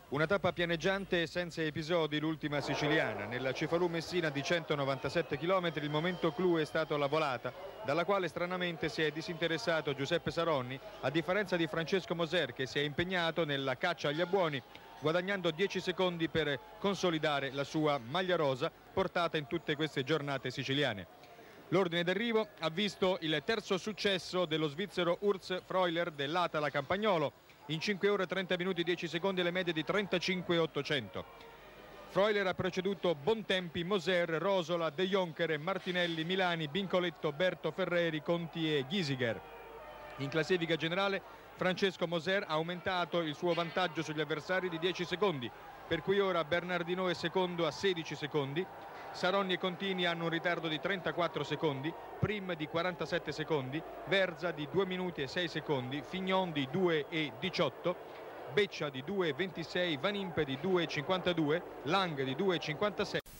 Una tappa pianeggiante e senza episodi, l'ultima siciliana. Nella Cefalù Messina di 197 km il momento clou è stato la volata, dalla quale stranamente si è disinteressato Giuseppe Saronni, a differenza di Francesco Moser, che si è impegnato nella caccia agli abbuoni, guadagnando 10 secondi per consolidare la sua maglia rosa portata in tutte queste giornate siciliane. L'ordine d'arrivo ha visto il terzo successo dello svizzero Urs Freuler dell'Atala Campagnolo, in 5 ore 30 minuti 10 secondi alle medie di 35,800. Freuler ha preceduto Bontempi, Moser, Rosola, De Jonker, Martinelli, Milani, Bincoletto, Berto, Ferreri, Conti e Gisiger. In classifica generale Francesco Moser ha aumentato il suo vantaggio sugli avversari di 10 secondi, per cui ora Bernardino è secondo a 16 secondi. Saronni e Contini hanno un ritardo di 34 secondi, Prim di 47 secondi, Verza di 2 minuti e 6 secondi, Fignon di 2 e 18, Beccia di 2 e 26, Van Impe di 2 e 52, Lang di 2 e 56.